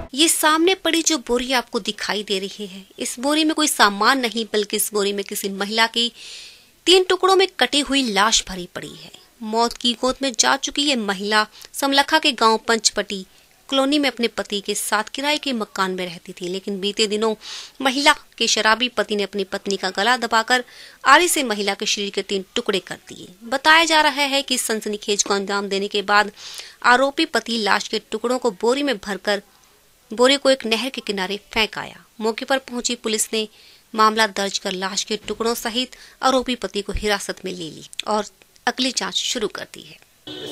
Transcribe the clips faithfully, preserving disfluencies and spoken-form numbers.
ये सामने पड़ी जो बोरी आपको दिखाई दे रही है, इस बोरी में कोई सामान नहीं बल्कि इस बोरी में किसी महिला की तीन टुकड़ों में कटी हुई लाश भरी पड़ी है। मौत की गोद में जा चुकी ये महिला समलखा के गांव पंचपटी कॉलोनी में अपने पति के साथ किराए के मकान में रहती थी, लेकिन बीते दिनों महिला के शराबी पति ने अपनी पत्नी का गला दबाकर आरी से महिला के शरीर के तीन टुकड़े कर दिए। बताया जा रहा है कि सनसनीखेज को अंजाम देने के बाद आरोपी पति लाश के टुकड़ों को बोरी में भरकर बोरे को एक नहर के किनारे फेंक आया। मौके पर पहुंची पुलिस ने मामला दर्ज कर लाश के टुकड़ों सहित आरोपी पति को हिरासत में ले ली और अगली जांच शुरू कर दी है।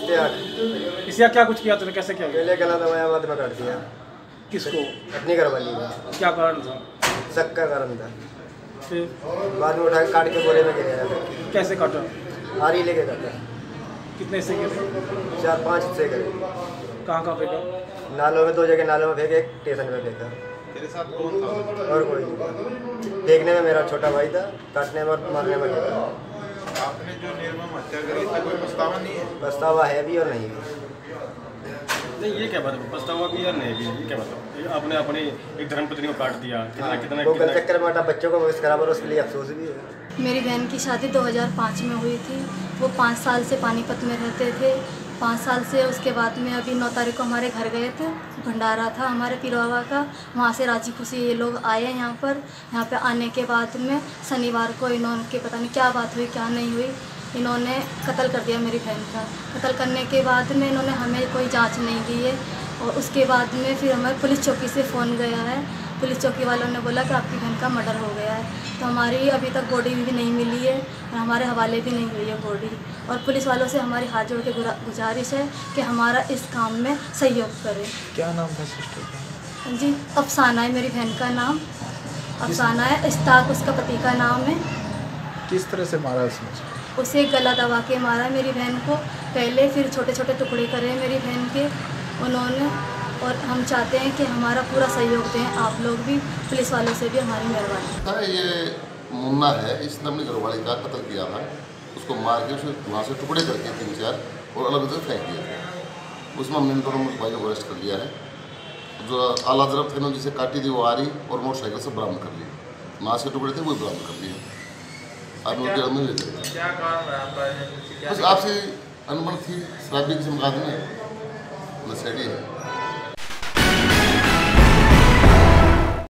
इसका क्या कुछ किया तूने, कैसे किया? पहले गला दबाया, बाद में काट दिया। किसको? अपनी घरवाली को। क्या कारण था? शक का कारण था। फिर बाद में उठा के काट के बोरे में गिराया। कैसे काटा? आरी लेके काटा। कितने से गिरे? चार पाँच हिस्से करे। कहाँ कहाँ फेंका? नालों में, दो जगह नालों में फेंके, एक स्टेशन में फेंका। तेरे साथ कौन था? और कोई नहीं। फेंकने में मेरा छोटा भाई था, काटने में और मारने में गया। आपने जो निर्मम हत्या करी, इसका कोई पछतावा नहीं है? पछतावा है भी और नहीं भी। नहीं, ये क्या बात है? पछतावा भी या नहीं भी, ये क्या बात है? आपने अपनी एक धर्मपत्नी को काट दिया, कितना हाँ, कितना वो कितना चक्कर में बच्चों को मिस करा, पर उसके लिए अफसोस भी है। मेरी बहन की शादी दो हज़ार पाँच में हुई थी। वो पाँच साल से पानीपत में रहते थे। पाँच साल से उसके बाद में अभी नौ तारीख को हमारे घर गए थे, भंडारा था हमारे पीर बाबा का। वहाँ से राजी खुशी ये लोग आए यहाँ पर। यहाँ पे आने के बाद में शनिवार को इन्होंने के पता नहीं क्या बात हुई क्या नहीं हुई, इन्होंने कत्ल कर दिया मेरी बहन का। कत्ल करने के बाद में इन्होंने हमें कोई जांच नहीं दी है और उसके बाद में फिर हमें पुलिस चौकी से फ़ोन गया है। पुलिस चौकी वालों ने बोला कि आपकी बहन का मर्डर हो गया है। तो हमारी अभी तक बॉडी भी नहीं मिली है और हमारे हवाले भी नहीं हुई है बॉडी। और पुलिस वालों से हमारी हाथ जोड़ के गुजारिश है कि हमारा इस काम में सहयोग करें। क्या नाम था सिस्टर का? जी, अफसाना है मेरी बहन का नाम, अफसाना है। इस्ताक उसका पति का नाम है। किस तरह से मारा उसने? उसे गला दबा के मारा मेरी बहन को पहले, फिर छोटे छोटे टुकड़े करे मेरी बहन के उन्होंने। और हम चाहते हैं कि हमारा पूरा सहयोग दें आप लोग भी, पुलिस वालों से भी हमारी मेहरबानी। ये मुन्ना है, इसने अपनी घरवाली का कत्ल किया था। उसको मार के उसे वहाँ से टुकड़े करके तीन चार और अलग अलग फेंक दिया था। उसमें हमने दोनों भाई को अरेस्ट कर लिया है। जो आला जरब थे जिसे काटी थी वो आ रही और मोटरसाइकिल से बरामद कर ली। मांस के टुकड़े थे वो बरामद कर लिए। क्या कारण रहा? बस आपसे अनबन थी, शराबी किस्म का आदमी, नशेड़ी है।